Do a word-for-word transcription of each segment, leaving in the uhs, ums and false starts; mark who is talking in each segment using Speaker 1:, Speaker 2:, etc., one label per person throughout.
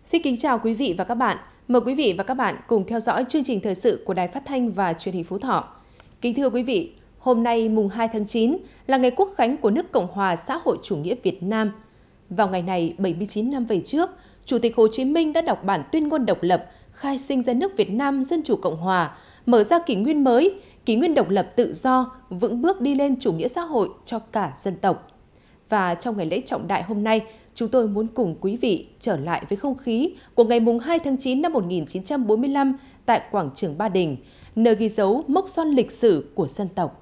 Speaker 1: Xin kính chào quý vị và các bạn. Mời quý vị và các bạn cùng theo dõi chương trình thời sự của Đài Phát thanh và Truyền hình Phú Thọ. Kính thưa quý vị, hôm nay mùng hai tháng chín là ngày Quốc khánh của nước Cộng hòa xã hội chủ nghĩa Việt Nam. Vào ngày này, bảy mươi chín năm về trước, Chủ tịch Hồ Chí Minh đã đọc bản tuyên ngôn độc lập, khai sinh ra nước Việt Nam Dân chủ Cộng hòa, mở ra kỷ nguyên mới, kỷ nguyên độc lập tự do, vững bước đi lên chủ nghĩa xã hội cho cả dân tộc. Và trong ngày lễ trọng đại hôm nay, chúng tôi muốn cùng quý vị trở lại với không khí của ngày mùng hai tháng chín năm một nghìn chín trăm bốn mươi lăm tại quảng trường Ba Đình, nơi ghi dấu mốc son lịch sử của dân tộc.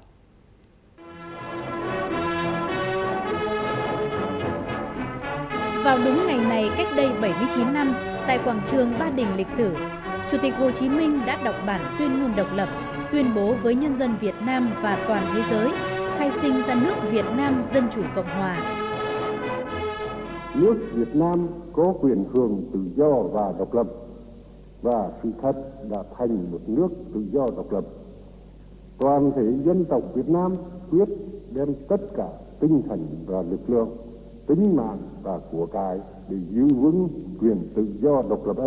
Speaker 2: Vào đúng ngày này cách đây bảy mươi chín năm, tại quảng trường Ba Đình lịch sử, Chủ tịch Hồ Chí Minh đã đọc bản tuyên ngôn độc lập, tuyên bố với nhân dân Việt Nam và toàn thế giới, khai sinh ra nước Việt Nam Dân chủ Cộng hòa.
Speaker 3: Nước Việt Nam có quyền hưởng tự do và độc lập, và sự thật đã thành một nước tự do độc lập. Toàn thể dân tộc Việt Nam quyết đem tất cả tinh thần và lực lượng, tính mạng và của cải để giữ vững quyền tự do độc lập ấy.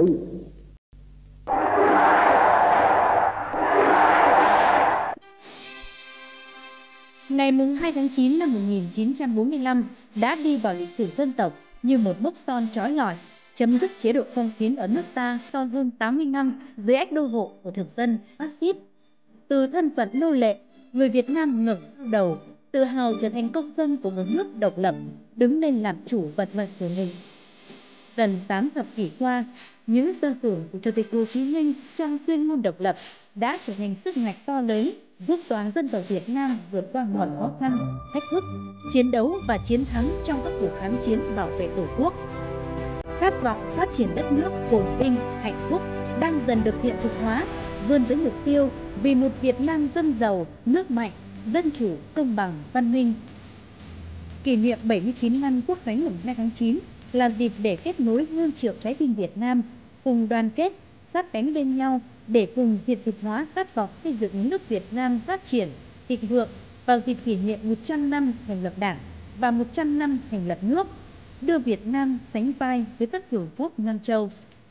Speaker 2: Ngày hai tháng chín năm một nghìn chín trăm bốn mươi lăm đã đi vào lịch sử dân tộc như một mốc son chói lọi, chấm dứt chế độ phong kiến ở nước ta sau hơn tám mươi năm dưới ách đô hộ của thực dân phát xít. Từ thân phận nô lệ, người Việt Nam ngẩng đầu, tự hào trở thành công dân của một nước độc lập, đứng lên làm chủ vận mệnh của mình. Gần tám thập kỷ qua, những tư tưởng của Chủ tịch Hồ Chí Minh trong tuyên ngôn độc lập đã trở thành sức mạnh to lớn, giúp toàn dân tộc Việt Nam vượt qua mọi khó khăn, thách thức, chiến đấu và chiến thắng trong các cuộc kháng chiến bảo vệ Tổ quốc. Khát vọng phát triển đất nước phồn vinh, hạnh phúc đang dần được hiện thực hóa, vươn tới mục tiêu vì một Việt Nam dân giàu, nước mạnh, dân chủ, công bằng, văn minh. Kỷ niệm bảy mươi chín năm Quốc khánh mùng hai tháng chín là dịp để kết nối hương triệu trái tim Việt Nam, cùng đoàn kết, sát cánh bên nhau để cùng hiện thực hóa khát vọng xây dựng nước Việt Nam phát triển, thịnh vượng vào dịp kỷ niệm một trăm năm thành lập Đảng và một trăm năm thành lập nước, đưa Việt Nam sánh vai với các cường quốc Nam châu.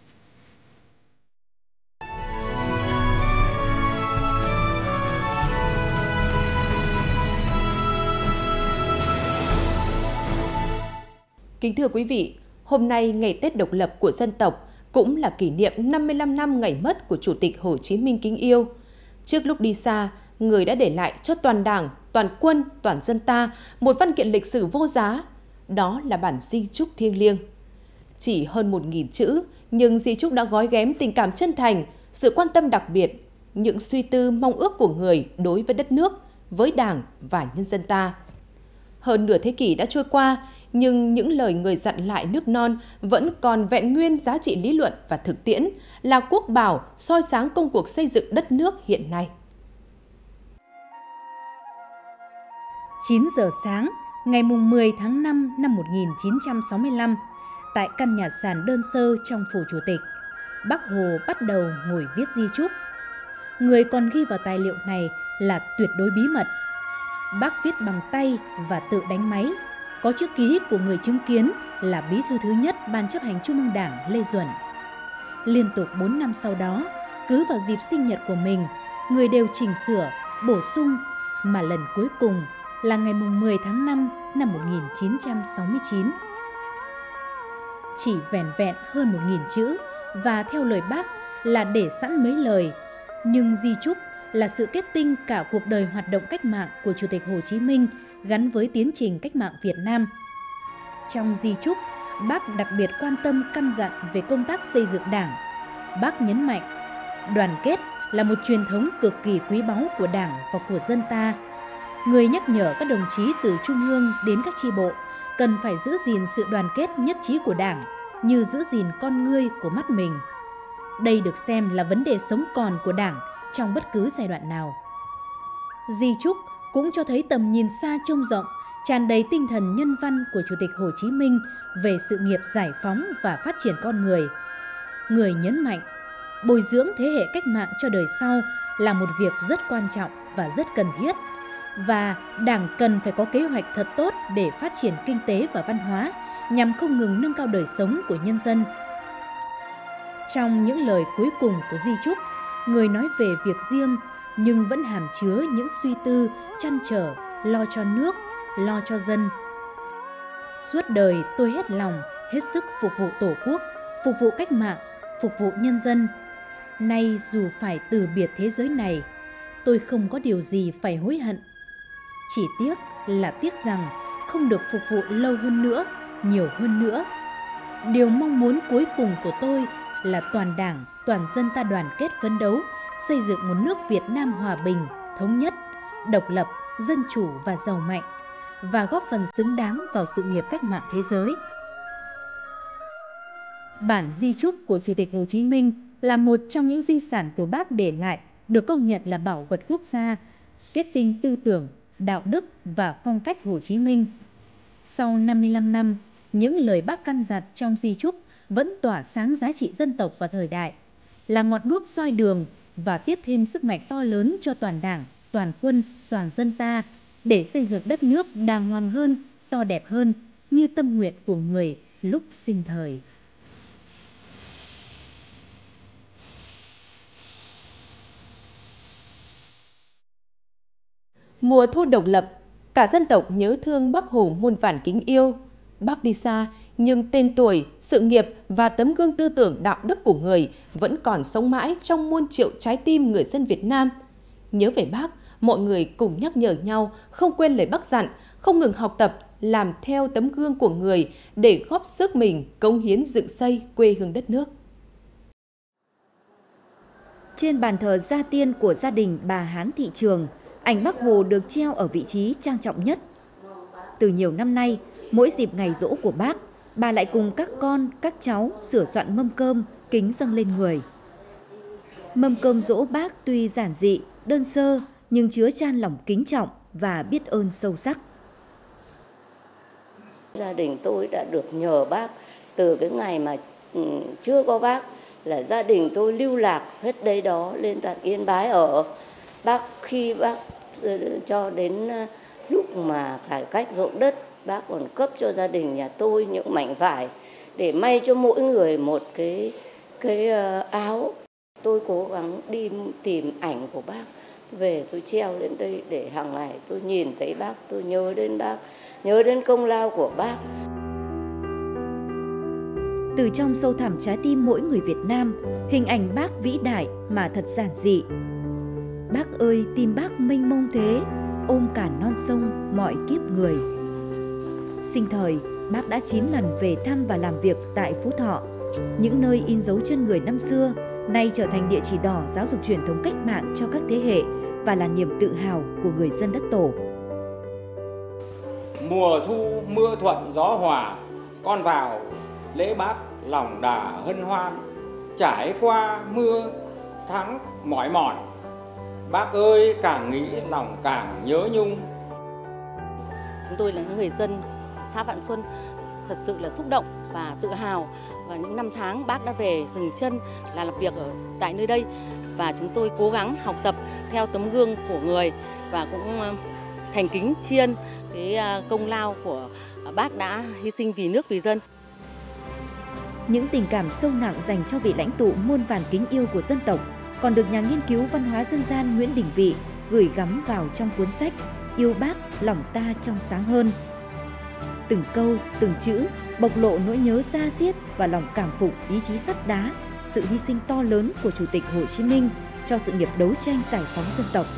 Speaker 1: Kính thưa quý vị, hôm nay ngày Tết độc lập của dân tộc cũng là kỷ niệm năm mươi lăm năm ngày mất của Chủ tịch Hồ Chí Minh kính yêu. Trước lúc đi xa, người đã để lại cho toàn Đảng, toàn quân, toàn dân ta một văn kiện lịch sử vô giá, đó là bản di chúc thiêng liêng. Chỉ hơn một nghìn chữ, nhưng di chúc đã gói ghém tình cảm chân thành, sự quan tâm đặc biệt, những suy tư mong ước của người đối với đất nước, với Đảng và nhân dân ta. Hơn nửa thế kỷ đã trôi qua, nhưng những lời người dặn lại nước non vẫn còn vẹn nguyên giá trị lý luận và thực tiễn, là quốc bảo soi sáng công cuộc xây dựng đất nước hiện nay.
Speaker 2: chín giờ sáng, ngày mười tháng năm năm một nghìn chín trăm sáu mươi lăm, tại căn nhà sàn đơn sơ trong phủ Chủ tịch, Bác Hồ bắt đầu ngồi viết di chúc. Người còn ghi vào tài liệu này là tuyệt đối bí mật. Bác viết bằng tay và tự đánh máy, có chữ ký của người chứng kiến là Bí thư thứ nhất Ban chấp hành Trung ương Đảng Lê Duẩn. Liên tục bốn năm sau đó, cứ vào dịp sinh nhật của mình, người đều chỉnh sửa, bổ sung, mà lần cuối cùng là ngày mười tháng năm năm một nghìn chín trăm sáu mươi chín. Chỉ vẻn vẹn hơn một nghìn chữ và theo lời Bác là để sẵn mấy lời, nhưng di chúc là sự kết tinh cả cuộc đời hoạt động cách mạng của Chủ tịch Hồ Chí Minh gắn với tiến trình cách mạng Việt Nam. Trong di chúc, Bác đặc biệt quan tâm căn dặn về công tác xây dựng Đảng. Bác nhấn mạnh, đoàn kết là một truyền thống cực kỳ quý báu của Đảng và của dân ta. Người nhắc nhở các đồng chí từ Trung ương đến các chi bộ cần phải giữ gìn sự đoàn kết nhất trí của Đảng như giữ gìn con ngươi của mắt mình. Đây được xem là vấn đề sống còn của Đảng trong bất cứ giai đoạn nào. Di chúc cũng cho thấy tầm nhìn xa trông rộng, tràn đầy tinh thần nhân văn của Chủ tịch Hồ Chí Minh về sự nghiệp giải phóng và phát triển con người. Người nhấn mạnh, bồi dưỡng thế hệ cách mạng cho đời sau là một việc rất quan trọng và rất cần thiết, và Đảng cần phải có kế hoạch thật tốt để phát triển kinh tế và văn hóa nhằm không ngừng nâng cao đời sống của nhân dân. Trong những lời cuối cùng của di chúc, người nói về việc riêng nhưng vẫn hàm chứa những suy tư, trăn trở, lo cho nước, lo cho dân. Suốt đời tôi hết lòng, hết sức phục vụ Tổ quốc, phục vụ cách mạng, phục vụ nhân dân. Nay dù phải từ biệt thế giới này, tôi không có điều gì phải hối hận. Chỉ tiếc là tiếc rằng không được phục vụ lâu hơn nữa, nhiều hơn nữa. Điều mong muốn cuối cùng của tôi là toàn Đảng, toàn dân ta đoàn kết phấn đấu, xây dựng một nước Việt Nam hòa bình, thống nhất, độc lập, dân chủ và giàu mạnh, và góp phần xứng đáng vào sự nghiệp cách mạng thế giới. Bản di chúc của Chủ tịch Hồ Chí Minh là một trong những di sản của Bác để lại, được công nhận là bảo vật quốc gia, kết tinh tư tưởng, đạo đức và phong cách Hồ Chí Minh. Sau năm mươi lăm năm, những lời Bác căn dặn trong di chúc vẫn tỏa sáng giá trị dân tộc và thời đại, là ngọn đuốc soi đường và tiếp thêm sức mạnh to lớn cho toàn Đảng, toàn quân, toàn dân ta để xây dựng đất nước đàng hoàng hơn, to đẹp hơn như tâm nguyện của người lúc sinh thời.
Speaker 1: Mùa thu độc lập, cả dân tộc nhớ thương Bác Hồ muôn vàn kính yêu. Bác đi xa, nhưng tên tuổi, sự nghiệp và tấm gương tư tưởng đạo đức của người vẫn còn sống mãi trong muôn triệu trái tim người dân Việt Nam. Nhớ về Bác, mọi người cùng nhắc nhở nhau không quên lời Bác dặn, không ngừng học tập, làm theo tấm gương của người để góp sức mình cống hiến dựng xây quê hương đất nước.
Speaker 4: Trên bàn thờ gia tiên của gia đình bà Hán Thị Trường, ảnh Bác Hồ được treo ở vị trí trang trọng nhất. Từ nhiều năm nay, mỗi dịp ngày giỗ của Bác, bà lại cùng các con, các cháu sửa soạn mâm cơm, kính dâng lên người. Mâm cơm giỗ Bác tuy giản dị, đơn sơ, nhưng chứa chan lòng kính trọng và biết ơn sâu sắc.
Speaker 5: Gia đình tôi đã được nhờ Bác từ cái ngày mà chưa có Bác, là gia đình tôi lưu lạc hết đây đó lên tận Yên Bái ở. Bác khi Bác cho đến lúc mà cải cách ruộng đất, Bác còn cấp cho gia đình nhà tôi những mảnh vải để may cho mỗi người một cái cái áo. Tôi cố gắng đi tìm ảnh của Bác về tôi treo lên đây để hàng ngày tôi nhìn thấy Bác, tôi nhớ đến Bác, nhớ đến công lao của Bác.
Speaker 4: Từ trong sâu thẳm trái tim mỗi người Việt Nam, hình ảnh Bác vĩ đại mà thật giản dị. Bác ơi, tim Bác mênh mông thế, ôm cả non sông mọi kiếp người. Sinh thời, Bác đã chín lần về thăm và làm việc tại Phú Thọ, những nơi in dấu chân người năm xưa, nay trở thành địa chỉ đỏ giáo dục truyền thống cách mạng cho các thế hệ và là niềm tự hào của người dân đất Tổ.
Speaker 6: Mùa thu mưa thuận gió hòa, con vào lễ Bác lòng đà hân hoan. Trải qua mưa tháng mỏi mòn, Bác ơi càng nghĩ lòng càng nhớ nhung.
Speaker 7: Chúng tôi là những người dân xã Vạn Xuân thật sự là xúc động và tự hào, và những năm tháng Bác đã về dừng chân là làm việc ở tại nơi đây, và chúng tôi cố gắng học tập theo tấm gương của người và cũng thành kính tri ân cái công lao của Bác đã hy sinh vì nước vì dân.
Speaker 4: Những tình cảm sâu nặng dành cho vị lãnh tụ muôn vàn kính yêu của dân tộc còn được nhà nghiên cứu văn hóa dân gian Nguyễn Đình Vị gửi gắm vào trong cuốn sách Yêu Bác, lòng ta trong sáng hơn. Từng câu, từng chữ bộc lộ nỗi nhớ da diết và lòng cảm phục ý chí sắt đá, sự hy sinh to lớn của Chủ tịch Hồ Chí Minh cho sự nghiệp đấu tranh giải phóng dân tộc.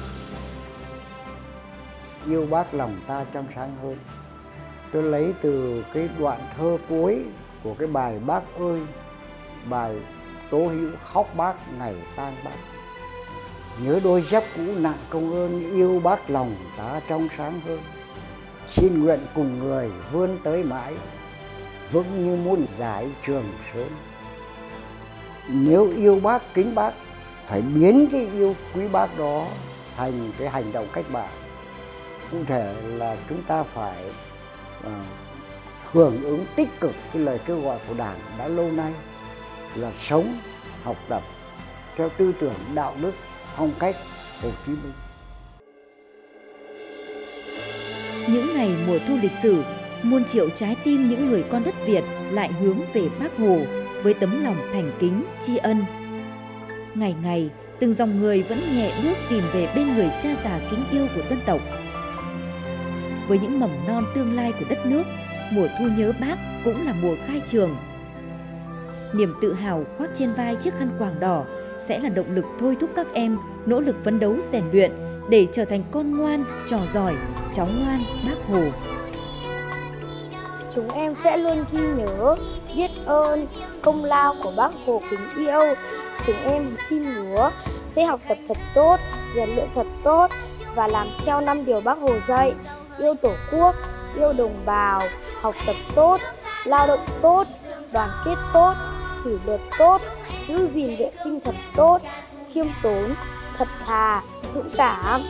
Speaker 8: Yêu Bác, lòng ta trong sáng hơn, tôi lấy từ cái đoạn thơ cuối của cái bài Bác ơi, bài Tố Hữu khóc Bác ngày tang Bác. Nhớ đôi dép cũ nặng công ơn, yêu Bác lòng ta trong sáng hơn. Xin nguyện cùng người vươn tới mãi, vững như muôn dải trường sơn. Nếu yêu Bác, kính Bác, phải biến cái yêu quý Bác đó thành cái hành động cách mạng. Cụ thể là chúng ta phải uh, hưởng ứng tích cực cái lời kêu gọi của Đảng đã lâu nay là sống, học tập theo tư tưởng đạo đức, phong cách Hồ Chí Minh.
Speaker 4: Những ngày mùa thu lịch sử, muôn triệu trái tim những người con đất Việt lại hướng về Bác Hồ, với tấm lòng thành kính tri ân. Ngày ngày, từng dòng người vẫn nhẹ bước tìm về bên người cha già kính yêu của dân tộc. Với những mầm non tương lai của đất nước, mùa thu nhớ Bác cũng là mùa khai trường. Niềm tự hào khoác trên vai chiếc khăn quàng đỏ sẽ là động lực thôi thúc các em nỗ lực phấn đấu rèn luyện để trở thành con ngoan, trò giỏi, cháu ngoan Bác Hồ.
Speaker 9: Chúng em sẽ luôn ghi nhớ, biết ơn công lao của Bác Hồ kính yêu. Chúng em xin hứa sẽ học tập thật tốt, rèn luyện thật tốt và làm theo năm điều Bác Hồ dạy: yêu Tổ quốc, yêu đồng bào, học tập tốt, lao động tốt, đoàn kết tốt, kỷ luật tốt, giữ gìn vệ sinh thật tốt, khiêm tốn, thật thà, dũng cảm.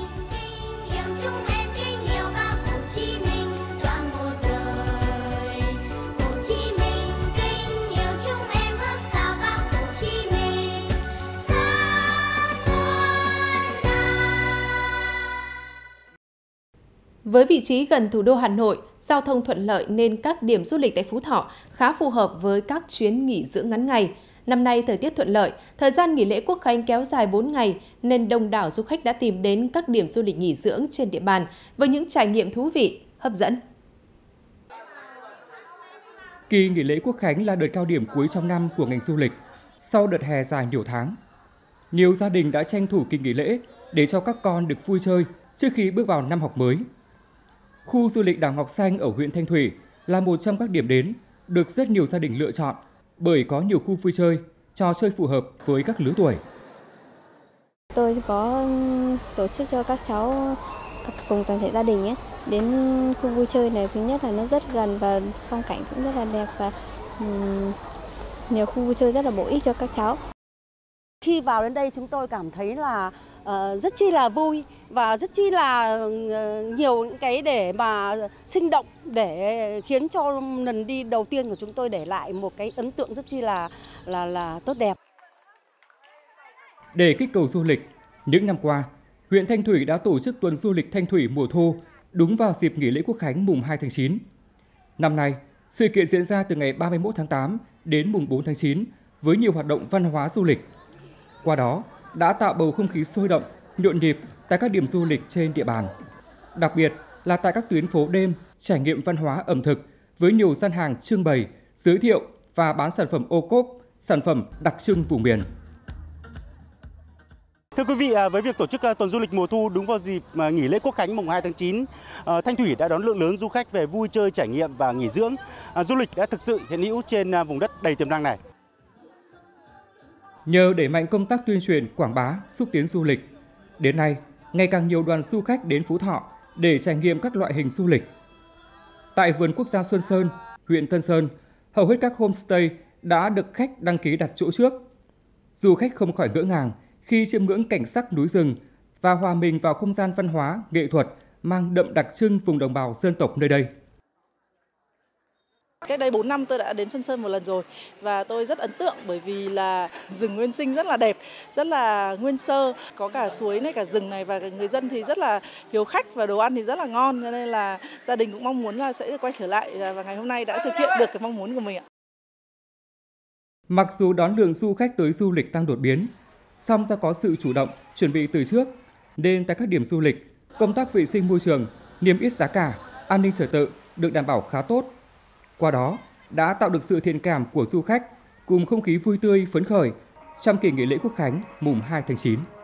Speaker 1: Với vị trí gần thủ đô Hà Nội, giao thông thuận lợi nên các điểm du lịch tại Phú Thọ khá phù hợp với các chuyến nghỉ dưỡng ngắn ngày. Năm nay thời tiết thuận lợi, thời gian nghỉ lễ Quốc khánh kéo dài bốn ngày nên đông đảo du khách đã tìm đến các điểm du lịch nghỉ dưỡng trên địa bàn với những trải nghiệm thú vị, hấp dẫn.
Speaker 10: Kỳ nghỉ lễ Quốc khánh là đợt cao điểm cuối trong năm của ngành du lịch. Sau đợt hè dài nhiều tháng, nhiều gia đình đã tranh thủ kỳ nghỉ lễ để cho các con được vui chơi trước khi bước vào năm học mới. Khu du lịch Đảo Ngọc Xanh ở huyện Thanh Thủy là một trong các điểm đến được rất nhiều gia đình lựa chọn bởi có nhiều khu vui chơi, trò chơi phù hợp với các lứa tuổi.
Speaker 9: Tôi có tổ chức cho các cháu cùng toàn thể gia đình ấy đến khu vui chơi này. Thứ nhất là nó rất gần và phong cảnh cũng rất là đẹp và um, nhiều khu vui chơi rất là bổ ích cho các cháu.
Speaker 11: Khi vào đến đây chúng tôi cảm thấy là uh, rất chi là vui và rất chi là uh, nhiều những cái để mà sinh động để khiến cho lần đi đầu tiên của chúng tôi để lại một cái ấn tượng rất chi là là là tốt đẹp.
Speaker 10: Để kích cầu du lịch, những năm qua, huyện Thanh Thủy đã tổ chức tuần du lịch Thanh Thủy mùa thu đúng vào dịp nghỉ lễ Quốc khánh mùng hai tháng chín. Năm nay, sự kiện diễn ra từ ngày ba mươi mốt tháng tám đến mùng bốn tháng chín với nhiều hoạt động văn hóa du lịch. Qua đó, đã tạo bầu không khí sôi động, nhộn nhịp tại các điểm du lịch trên địa bàn. Đặc biệt là tại các tuyến phố đêm, trải nghiệm văn hóa ẩm thực với nhiều gian hàng trưng bày, giới thiệu và bán sản phẩm ô cốp, sản phẩm đặc trưng vùng miền.
Speaker 12: Thưa quý vị, với việc tổ chức tuần du lịch mùa thu đúng vào dịp nghỉ lễ Quốc khánh mùng hai tháng chín, Thanh Thủy đã đón lượng lớn du khách về vui chơi, trải nghiệm và nghỉ dưỡng. Du lịch đã thực sự hiện hữu trên vùng đất đầy tiềm năng này.
Speaker 10: Nhờ đẩy mạnh công tác tuyên truyền, quảng bá, xúc tiến du lịch, đến nay ngày càng nhiều đoàn du khách đến Phú Thọ để trải nghiệm các loại hình du lịch. Tại vườn quốc gia Xuân Sơn, huyện Tân Sơn, hầu hết các homestay đã được khách đăng ký đặt chỗ trước. Du khách không khỏi ngỡ ngàng khi chiêm ngưỡng cảnh sắc núi rừng và hòa mình vào không gian văn hóa, nghệ thuật mang đậm đặc trưng vùng đồng bào dân tộc nơi đây.
Speaker 13: Cách đây bốn năm tôi đã đến Xuân Sơn một lần rồi và tôi rất ấn tượng bởi vì là rừng nguyên sinh rất là đẹp, rất là nguyên sơ, có cả suối này, cả rừng này và người dân thì rất là hiếu khách và đồ ăn thì rất là ngon, cho nên là gia đình cũng mong muốn là sẽ được quay trở lại và ngày hôm nay đã thực hiện được cái mong muốn của mình ạ.
Speaker 10: Mặc dù đón lượng du khách tới du lịch tăng đột biến, song do có sự chủ động, chuẩn bị từ trước, nên tại các điểm du lịch, công tác vệ sinh môi trường, niêm yết giá cả, an ninh trật tự được đảm bảo khá tốt. Qua đó, đã tạo được sự thiện cảm của du khách cùng không khí vui tươi, phấn khởi trong kỳ nghỉ lễ Quốc khánh mùng hai tháng chín.